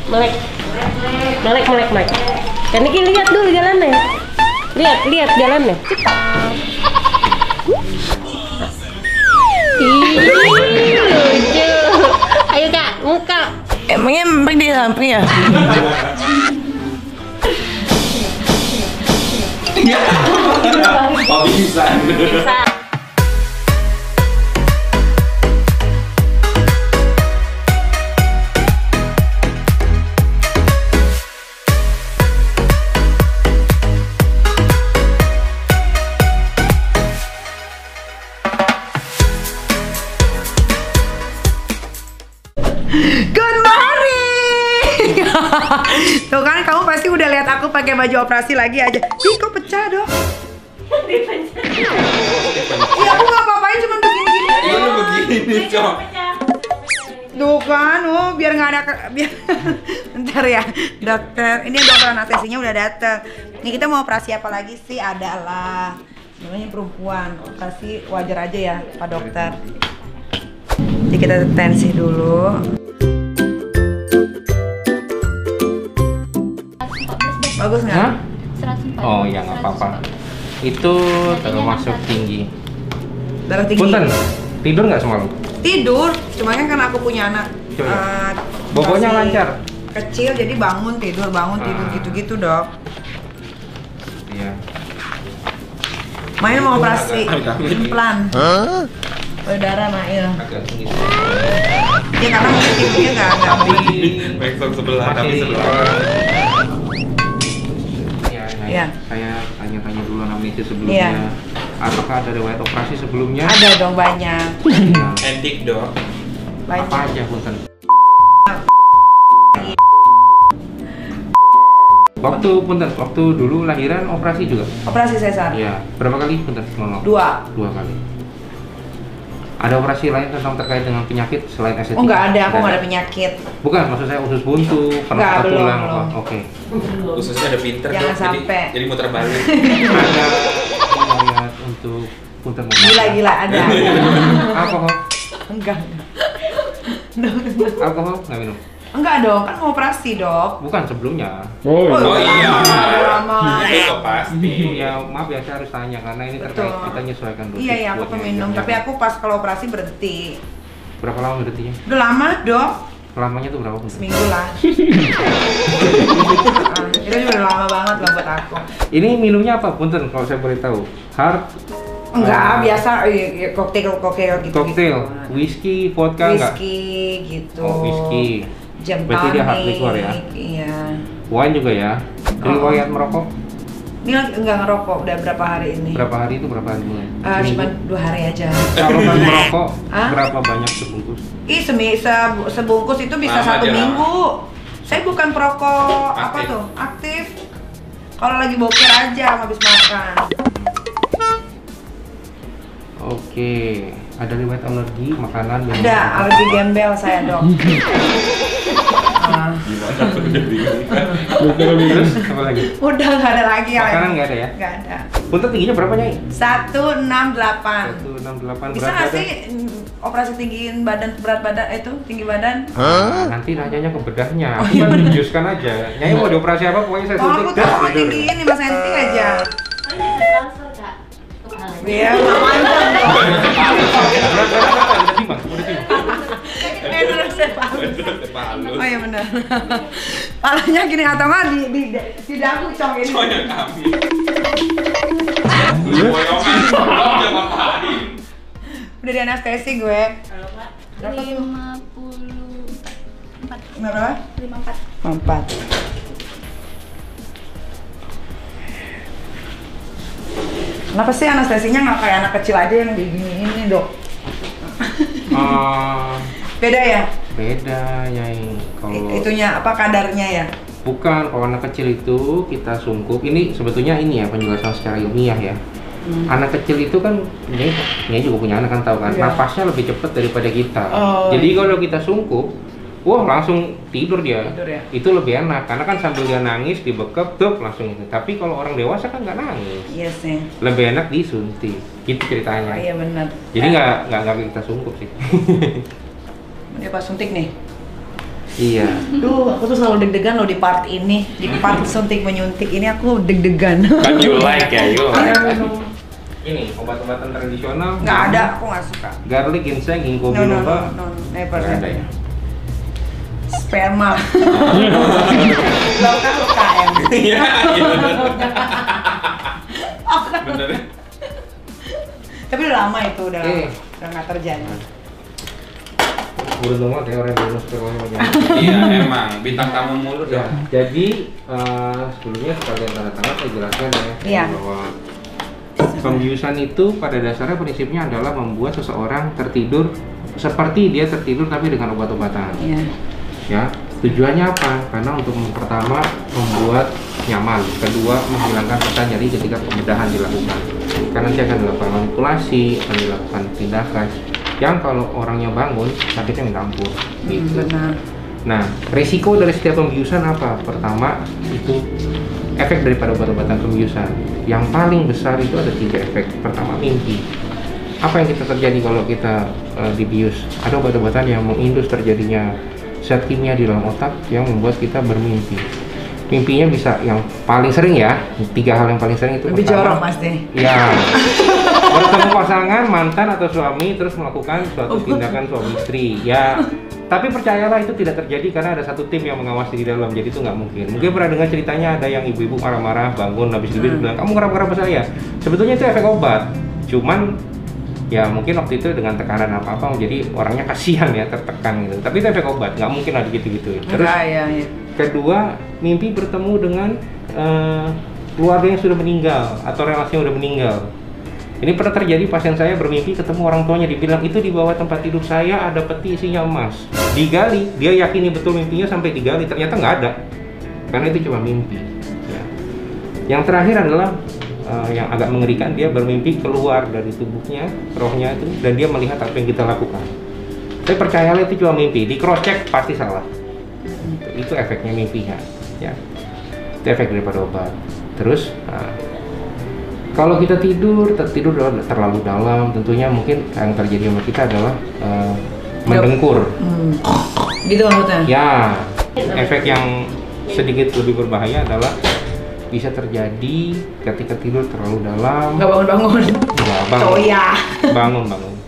Melek. Kan Niki lihat dulu jalannya. Lihat jalannya. Ih, lucu. Ayo Kak, muka. Emangnya dia sampai ya? Oh bisa. Good morning. Tuh kan kamu pasti udah lihat aku pakai baju operasi lagi aja. Ih, kok pecah dong? Iya, aku nggak apa-apain, cuma begini-gini. Iya begini, Cok. Tuh kan, biar nggak ada biar. Bentar ya, dokter. Ini dokter anestesinya udah dateng. Nih kita mau operasi apa lagi sih? Adalah namanya perempuan, operasi wajar aja ya, Pak Dokter. Jadi kita tensi dulu. Bagus nggak? Hah? Oh ya nggak apa-apa. Itu termasuk tinggi. Darah tinggi. Punten, tidur nggak semalam? Tidur, cuma kan karena aku punya anak. Boboknya masih lancar? Kecil, jadi bangun tidur gitu-gitu dok. Iya. Main mau operasi implan. Darah Mail. Agak tinggi. Ya karena mungkin tidurnya nggak Backstop sebelah, tapi sebelah. Iya. Saya tanya-tanya dulu anamnesis sebelumnya. Iya. Apakah ada riwayat operasi sebelumnya? Ada dong banyak. Nah, Edik dok. apa Banyak. aja punten? Waktu dulu lahiran operasi juga? Operasi sesar. Iya. Berapa kali punten? Mohon maaf. 2. 2 kali. Ada operasi lain tentang terkait dengan penyakit selain estetika? Oh nggak ada, aku nggak ada penyakit. Bukan, maksud saya usus buntu, Nggak, pernah patah belum, tulang. belum. Oh, oke. Khususnya ada pinter Jangan dok, sampai. jadi muter balik. Ada riwayat untuk punten Gila ada. alkohol? Enggak. Alkohol nggak minum? Enggak dong, kan mau operasi dok. Bukan sebelumnya. Oh iya. Lama. Itu pasti. Ya maaf ya, saya harus tanya karena ini terkait Betul. kita menyesuaikan dosis. Iya ya, aku buat yang peminum, yang- tapi aku pas kalau operasi berhenti. Berapa lama berhentinya? Udah lama dok, Lamanya tuh berapa punten? seminggu lah. Itu juga udah lama banget lah buat aku. Ini minumnya apa punten kalau saya boleh tahu? Hard? Enggak, biasa koktail gitu. Koktail, whisky, vodka enggak? Whisky gitu. Oh, whisky. Jam Berarti dia hard tonic, liquor ya? Iya. Wine juga ya? Riwayat merokok? Ini lagi enggak ngerokok, udah berapa hari ini? Berapa hari itu berapa hari mulai? Cuma 2 hari aja. Kalau baru merokok, Hah? berapa banyak sebungkus? Ih, sebungkus itu bisa Lama 1 aja, minggu. Saya bukan perokok apa Aktif. tuh? Aktif. Kalau lagi boker aja habis makan. Oke, ada riwayat alergi makanan? minuman, Ada apa? alergi gembel saya dok. Gimana tuh udah bingung. Terus apa lagi? Udah nggak ada lagi ya. Makanan nggak ada ya? Nggak ada. Punten tingginya berapa Nyai? 168. 168 Bisa nggak sih operasi tinggiin badan, berat badan itu tinggi badan? Nanti nanyanya ke bedahnya, aku kan menjuskan aja. Nyai mau dioperasi apa pokoknya saya Oh, aku suntik tuh dah, mau tidur. tinggiin 5 cm aja. Transfer Kak. Iya, nggak mantap dong. Udah timbang, udah timbang. Terus saya palu. Palu. Oh iya benar. Palanya gini atau nggak di dagu cong ini. Soalnya kami. Boyongan, jangan ngapain. Udah di anestesi gue. Berapa tuh? 54. Berapa? 54. 4. Kenapa sih anestesinya nggak kayak anak kecil aja yang diginiin nih dok? Beda ya? Beda Nyai. Kalau Itunya apa kadarnya ya? bukan, kalau anak kecil itu kita sungkup. Ini sebetulnya ini ya penjelasan secara ilmiah ya. Anak kecil itu kan, Nyai juga punya anak kan tahu kan, Iya. napasnya lebih cepat daripada kita. Oh, Jadi iya. kalau kita sungkup, wah langsung tidur dia. Tidur ya? Itu lebih enak karena kan sambil dia nangis dibekep tuh langsung itu. Tapi kalau orang dewasa kan nggak nangis, Iya sih. lebih enak disuntik. Gitu ceritanya. Oh, iya benar. Jadi nggak kita sungkup sih. Dia pas suntik nih. Iya. Duh, aku tuh selalu deg-degan loh di part ini. Di part suntik menyuntik ini aku deg-degan. Kan you like ya, you like. Ini obat-obatan tradisional. Nggak ada, aku nggak suka. Garlic, ginseng, ginkgo No, no, no, biloba. no, never. Nggak ada ya. Sperma. Dokter UKM. Iya, iya bener. Bener. Tapi udah lama itu, udah nggak terjadi. Beruntung banget ya orang yang bonus spermanya banyak. Iya emang, bintang tamu mulu Ya, dong. jadi sebelumnya sekalian tanda tangan saya jelaskan ya Iya. bahwa pembiusan itu pada dasarnya prinsipnya adalah membuat seseorang tertidur seperti dia tertidur tapi dengan obat-obatan. Iya. Ya, tujuannya apa? Karena untuk pertama membuat nyaman, kedua menghilangkan rasa nyeri ketika pembedahan dilakukan. Karena nanti akan dilakukan manipulasi, akan dilakukan tindakan yang kalau orangnya bangun sakitnya minta ampun. Gitu. Benar. Nah, risiko dari setiap pembiusan apa? Pertama itu efek daripada obat-obatan pembiusan. Yang paling besar itu ada 3 efek. Pertama mimpi. Apa yang kita terjadi kalau kita dibius? Ada obat-obatan yang mengindus terjadinya zat kimia di dalam otak yang membuat kita bermimpi. Mimpinya bisa yang paling sering ya, 3 hal yang paling sering itu. Lebih pertama, jorok pasti. ya, bertemu pasangan, mantan atau suami terus melakukan suatu tindakan suami istri. Ya, tapi percayalah itu tidak terjadi karena ada satu tim yang mengawasi di dalam, jadi itu nggak mungkin. Mungkin pernah dengar ceritanya ada yang ibu-ibu marah-marah bangun habis itu bilang kamu kenapa saya. Sebetulnya itu efek obat, cuman ya mungkin waktu itu dengan tekanan apa-apa jadi orangnya kasihan ya, tertekan gitu. Tapi itu efek obat, nggak mungkin ada gitu-gitu. Terus ya. kedua, mimpi bertemu dengan keluarga yang sudah meninggal atau relasi yang sudah meninggal. Ini pernah terjadi, pasien saya bermimpi ketemu orang tuanya, dibilang itu di bawah tempat tidur saya ada peti isinya emas. Digali, dia yakini betul mimpinya sampai digali, ternyata nggak ada. Karena itu cuma mimpi. Ya. Yang terakhir adalah yang agak mengerikan, dia bermimpi keluar dari tubuhnya, rohnya itu, dan dia melihat apa yang kita lakukan. Tapi percayalah itu cuma mimpi, di cross check pasti salah. Itu efeknya mimpinya, ya. Itu efek daripada obat. Terus, kalau kita tidur terlalu dalam, tentunya mungkin yang terjadi sama kita adalah mendengkur. Gitu maksudnya? Ya, efek yang sedikit lebih berbahaya adalah bisa terjadi ketika tidur terlalu dalam. Nggak bangun-bangun. Nggak bangun. Coya. Bangun.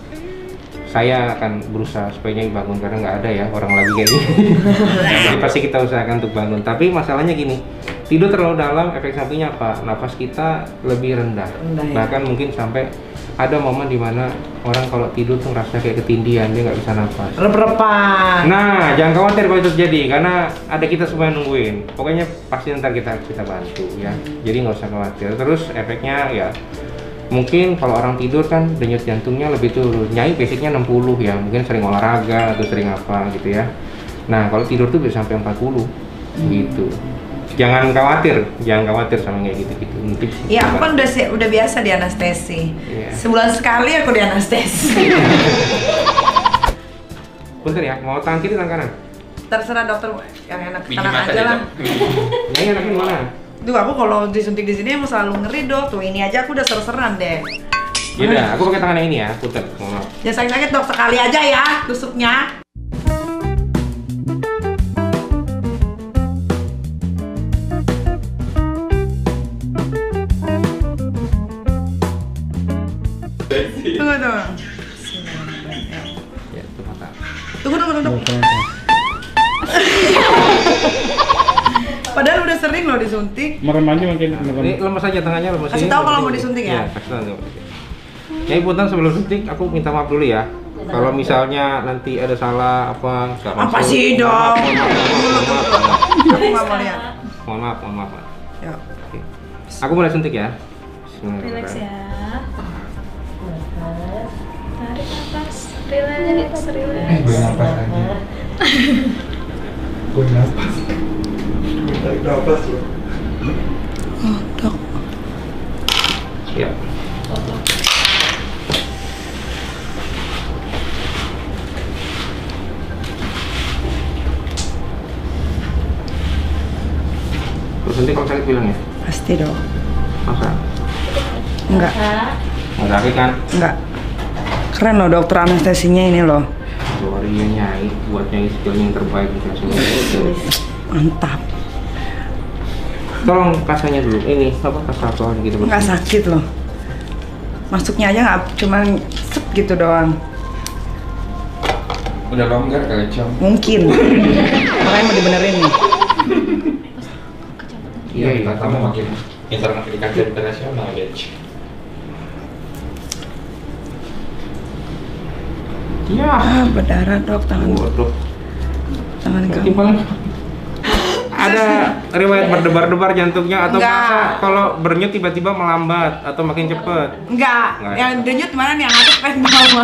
Saya akan berusaha supaya Nyai bangun karena nggak ada ya orang lagi kayak gini. Jadi pasti kita usahakan untuk bangun. Tapi masalahnya gini, tidur terlalu dalam efek sampingnya apa? Nafas kita lebih rendah. Ya? Bahkan mungkin sampai ada momen dimana orang kalau tidur tuh ngerasa kayak ketindihan, dia nggak bisa nafas. Rep-repan. Nah, jangan khawatir kalau itu terjadi karena ada kita semua yang nungguin. Pokoknya pasti ntar kita bantu ya. Jadi nggak usah khawatir. Terus efeknya ya mungkin kalau orang tidur kan denyut jantungnya lebih turun. Nyai basicnya 60 ya, mungkin sering olahraga atau sering apa gitu ya. Nah, kalau tidur tuh bisa sampai 40 gitu. Jangan khawatir sama kayak gitu-gitu. Iya, aku kan udah biasa di anestesi. Iya. Sebulan sekali aku di anestesi. Bentar ya, mau tangan kiri tangan kanan? Terserah dokter yang enak, Pinjam kanan mata aja lah. Nyai enaknya mana? Duh, aku kalau disuntik di sini emang selalu ngeri dok. Tuh ini aja aku udah seru-seran deh. Yaudah, aku pakai tangan yang ini ya, punten. Mohon maaf. Jangan sakit-sakit dok, sekali aja ya tusuknya. Tunggu. Ya, itu mata. Tunggu. Padahal udah sering loh disuntik. Merem aja mungkin Ini lemes aja tangannya, lemes. Kasih tahu kalau mau disuntik ya? Iya, kasih tahu. Nyai punten sebelum suntik, aku minta maaf dulu ya. Kalau misalnya nanti ada salah apa, nggak Apa masuk. sih dok? Aku nggak mau lihat. Mohon maaf. Ya. Oke. Aku mulai suntik ya. Relax ya. Tarik nafas. Relax. Gue nafas aja. gue nafas. Tarik nafas loh. Oh dok. Ya. Terus nanti kalau sakit bilang ya? Pasti dok. Masa? Enggak. Nggak sakit kan? Enggak. Keren loh dokter anestesinya ini loh. sorry ya Nyai, buat Nyai skillnya yang terbaik dikasih. Mantap. Tolong kasanya dulu, ini apa kasar gitu. Nggak sakit loh. Masuknya aja nggak cuma sep gitu doang. Udah longgar kali Cong. Mungkin. Makanya mau dibenerin nih. Iya, kita kamu makin internet di kajian internasional ya. Ya, Berdarah dok tangan. waduh. Tangan Berarti kamu. paling ada riwayat berdebar-debar jantungnya atau Enggak. masa kalau bernyut tiba-tiba melambat atau makin cepet? Enggak. Nggak. Yang denyut mana nih? Yang atas pengen bawah.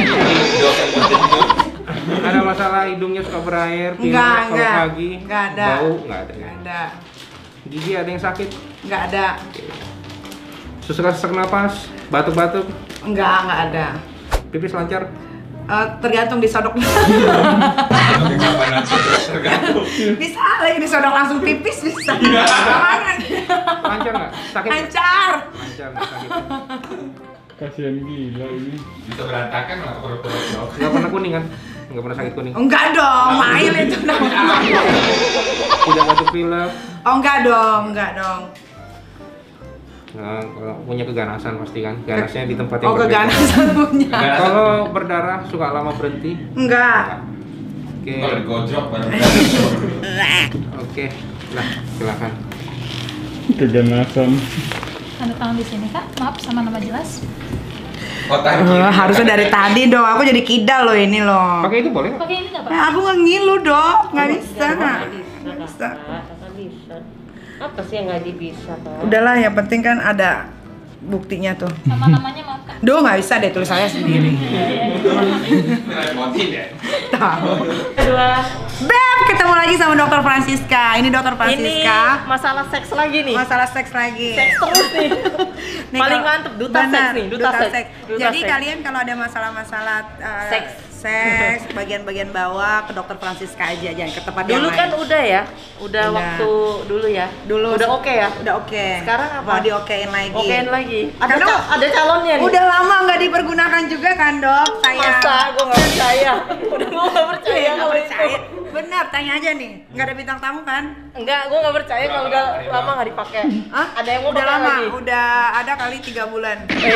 Ada masalah hidungnya suka berair, pilek Enggak, kalau enggak. pagi, Enggak ada. bau, nggak ada. Nggak ada. Gigi ada yang sakit, Nggak ada. sesak napas, batuk-batuk, Nggak ada. pipis lancar. Tergantung disodok. Kapan nanti tergantung. Bisa lagi disodok langsung pipis bisa. Jangan. Lancar nggak? Sakit? nggak? Lancar. Lancar, nggak sakit. Kasihan gila ini. Bisa berantakan lah perut-perut. Nggak pernah kuning kan? Nggak pernah sakit kuning? Enggak dong, mail itu namanya. Tidak batuk pilek? Oh enggak dong, enggak dong. Nah, kalau punya keganasan pasti kan? Ganasnya di tempat yang Oh berbeda. keganasan punya. Kalau berdarah suka lama berhenti? Enggak. Oke, Kalau digojrok baru. oke. Nah, silakan. Keganasan. Tanda tangan di sini kak, maaf sama nama jelas. Otak Harusnya dari tadi dong, aku jadi kidal loh ini loh. Pakai itu boleh nggak? Pakai ini nggak pak? Aku nggak ngilu dok, nggak bisa. Nggak bisa. Kakak bisa. Apa sih yang nggak bisa kak? Udahlah, yang penting kan ada buktinya tuh. Sama namanya maaf kak. Duh nggak bisa deh, tulis saya sendiri. repotin ya. Tahu. Kedua. Beb, ketemu lagi sama Dokter Francisca. Ini Dokter Francisca. Masalah seks lagi nih. Masalah seks lagi. Seks terus nih. Nih, Paling kalau- mantep, duta benar, seks nih, duta seks. Duta Jadi seks. kalian kalau ada masalah-masalah seks, bagian-bagian bawah ke Dokter Francisca aja, jangan ke tempat Dulu yang kan lain. udah ya, udah Udah. waktu dulu ya. Dulu udah oke ya. Udah oke. Sekarang apa? Mau diokein lagi. Okein lagi. Ada Karena ada calonnya nih. udah lama nggak dipergunakan juga kan dok, saya. Masa gue nggak percaya. Udah gue nggak percaya Nggak kalau percaya. itu. Benar, tanya aja nih. Nggak ada bintang tamu kan? Enggak, gue nggak percaya kalau udah lama nggak dipakai. Hah? Ada yang mau udah pakai lama, lagi. udah ada kali 3 bulan.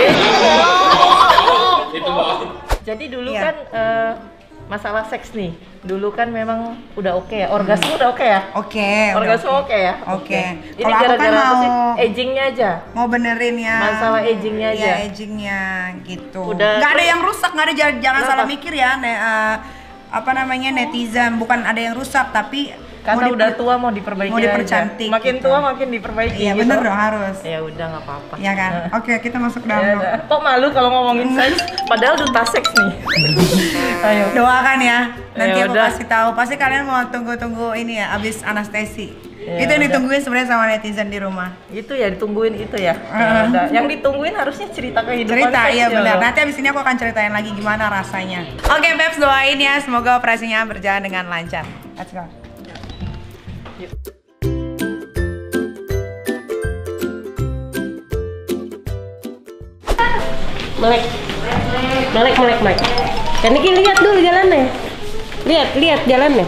Itu bohong. Jadi dulu Iya. kan masalah seks nih. Dulu kan memang udah oke ya. Orgasme udah oke ya. Oke. udah Orgasme oke. oke ya. Oke. Ini Kalau aku kan gara-gara apa sih? mau- Agingnya aja. Mau benerin ya. Masalah agingnya aja. Iya, agingnya gitu. Udah- Nggak ada yang rusak, nggak ada jangan Kenapa? salah mikir ya. Apa namanya netizen, bukan ada yang rusak tapi Karena mau udah diper- tua mau diperbaiki mau dipercantik aja. Makin gitu. tua makin diperbaiki Iya gitu. bener dong harus. Ya udah nggak apa-apa. Iya kan? Oke, kita masuk Ya dalam udah. Kok malu kalau ngomongin seks? Padahal duta seks nih. Ayo. Doakan ya. Nanti Ya aku udah. kasih tahu. Pasti kalian mau tunggu-tunggu ini ya, abis anestesi. Ya Itu yang udah. ditungguin sebenarnya sama netizen di rumah. Itu ya ditungguin itu ya. Ya udah. Yang ditungguin harusnya cerita kehidupan Cerita, seks iya ya benar. loh. Nanti abis ini aku akan ceritain lagi gimana rasanya. Oke, Babs, doain ya. Semoga operasinya berjalan dengan lancar. Let's go. Melek. Melek. Kan Niki lihat dulu jalannya. Lihat jalannya.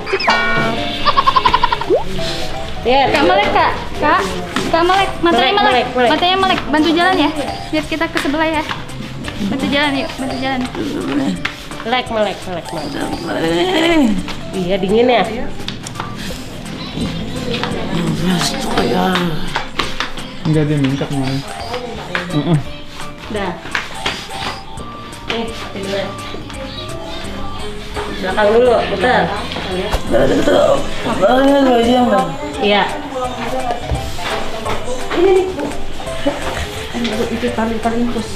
Lihat. Kak Melek kak, Kak Melek, matanya Melek, Melek, matanya Melek, bantu jalan ya. Biar kita ke sebelah ya. Bantu jalan yuk, bantu jalan. Melek. Iya dingin ya. Enggak, dia minta kemarin. Dah. Nih, tiduran. Belakang dulu, betul. Iya. Ini nih. Itu paling impus.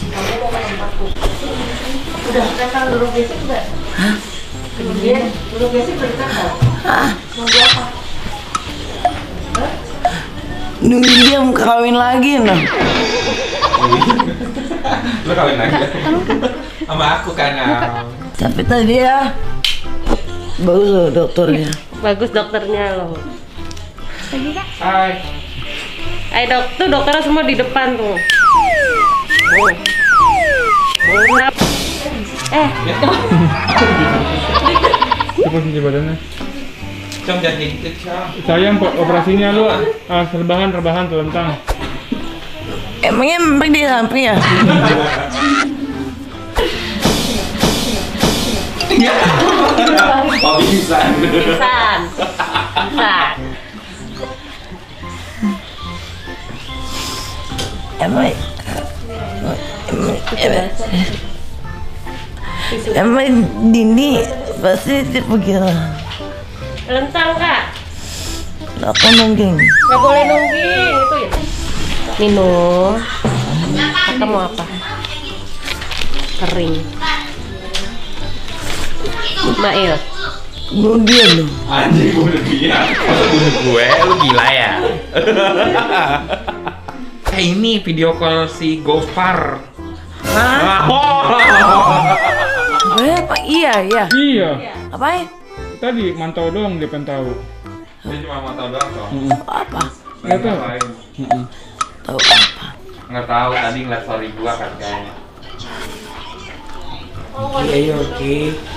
Udah, sekarang dulu basic udah. Hah? Kemudian dulu basic udah ditangkal. Mau buat apa? Nunggu dia kawin lagi nah. Lu kawin lagi sama aku kan. Tapi tadi ya bagus loh dokternya. Bagus dokternya loh. Lagi kak. Hai. Ayo dok, tuh dokternya semua di depan tuh. Oh. Itu posisi badannya. Cong jangan gitu, Cong. Sayang operasinya lu rebahan telentang. Emangnya memang di samping ya? Oh, bisa. Pisan. Emang Dini pasti begitu. Lentang, Kak. Aku nungging. Nggak boleh nungging, itu ya. Minum. Kita mau apa? Kering. Mail. Bunuh dia lu. Anjing bunuh dia. Masa bunuh gue? Lu gila ya? Ini video call si Gofar. Apa? Iya. Iya. Apain? Tadi mantau doang dia pengen tahu. Dia cuma mau tahu doang, Cong. Apa? Nggak tahu. Tahu apa? Nggak tahu, tadi ngeliat story gua kan kayaknya. Iya, oke.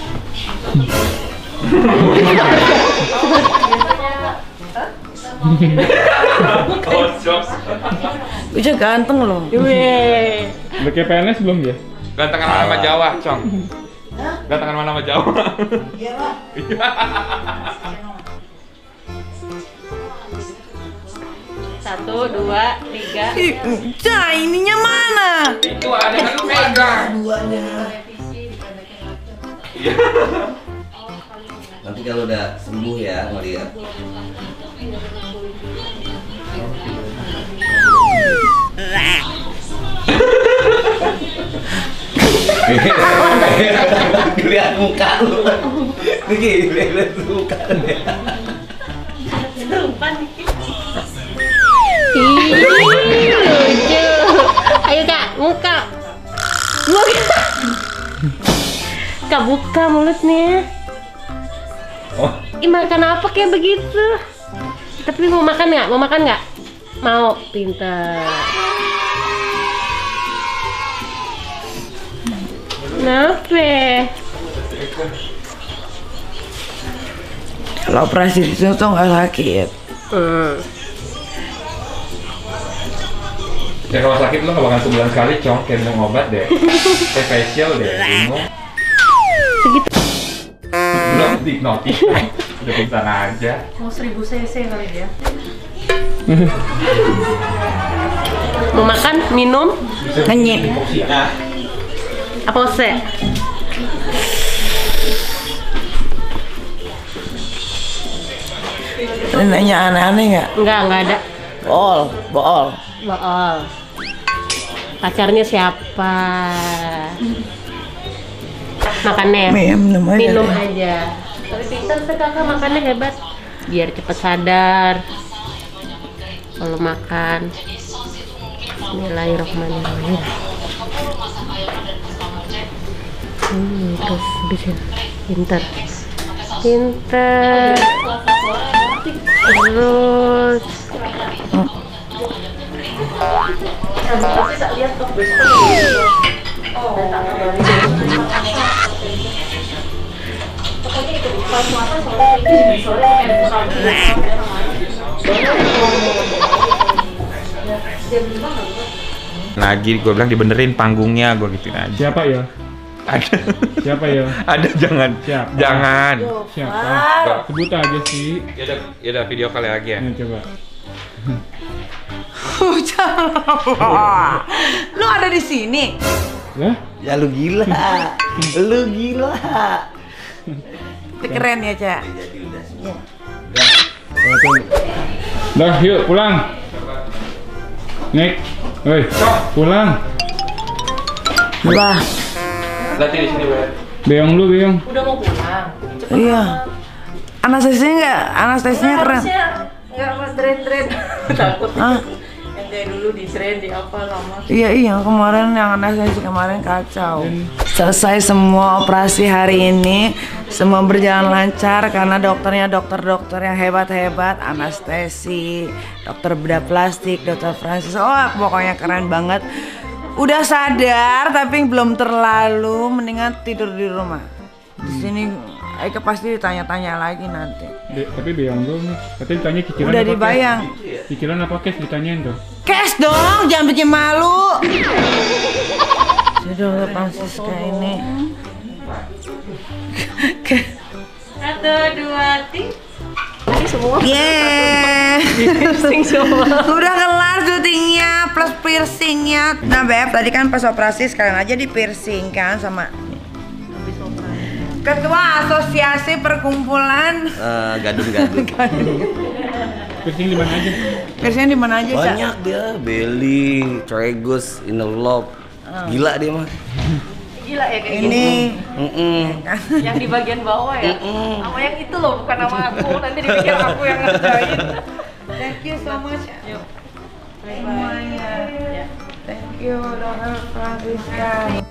Kocok. Bisa ganteng loh. Udah kayak PNS belum dia? Gantengan mana sama Jawa, Cong? Gantengan mana sama Jawa? Iya lah. Satu, dua, tiga. Cah, ininya mana? Itu ada kan lu pegang. Iya. Nanti kalau udah sembuh ya ngeliat. Lihat muka lu. Nih, lihat muka lu. Ih, lucu. Ayo Kak, muka. Kak, buka mulutnya. Oh. Ih, makan apa kayak begitu? Tapi mau makan nggak? Mau makan nggak? Mau, pintar. Kenapa? Kalau operasi itu tuh nggak sakit. Ya kalau sakit lu nggak bakal sebulan sekali, Cong. Kayak minum obat deh. Kayak facial deh, bingung. Segitu. Belum hipnotis. Udah pingsan aja. Mau 1000 cc kali dia. Mau makan, minum, Ngenyip. apa ose? Nanya aneh-aneh nggak? Enggak ada. Bool. Bool. Pacarnya siapa? Makannya? Minum aja. Minum aja. Tapi pintar sih kakak, makannya hebat. Biar cepat sadar kalau makan. Bismillahirrahmanirrahim. Terus bisa pintar. Terus Lagi gue bilang dibenerin panggungnya, gue gituin aja. Siapa ya? Ada. Siapa ya? Ada, jangan. Siapa? Jangan. Siapa? Sebut aja sih. Ya udah video kali lagi ya. Ini coba. Lu ada di sini. Lah? Ya lu gila. Lu gila. Itu keren ya, Cak. Jadi udah semua. Dah, yuk pulang. Nek, woi, pulang. Bah, Nanti di sini, Beb. Beong lu, beong. udah mau pulang. iya. Anestesinya nggak? Anestesinya keren. Enggak mas tren takut. Ah, Yang kayak dulu di tren di apa lama. iya kemarin yang anestesi kemarin kacau. Selesai semua operasi hari ini, semua berjalan lancar karena dokternya dokter yang hebat-hebat, anestesi, dokter bedah plastik, dokter Francis, oh pokoknya keren banget. udah sadar tapi belum terlalu, mendingan tidur di rumah. Di sini Eka pasti ditanya-tanya lagi nanti. Tapi bayang dulu nih. Katanya ditanya cicilan Udah apa dibayang. cash? Cicilan apa cash ditanyain tuh. Cash dong, jangan bikin malu. Jadi udah Francisca ini. 1, 2, 3. Ini semua Yeah. piercing semua. Udah kelar syutingnya plus piercingnya. Nah Beb, tadi kan pas operasi sekalian aja di piercing kan sama Ketua Asosiasi Perkumpulan Gadun-gadun. Piercing di mana aja? Piercing di mana aja, Cak? Banyak dia, belly, tragus, inner lobe. Gila dia mah. Gila ya kayak Ini yang di bagian bawah ya. Sama yang itu loh, bukan sama aku. Nanti dipikir aku yang ngerjain. thank you so much. Yuk. Semuanya. Thank you Dokter Francisca.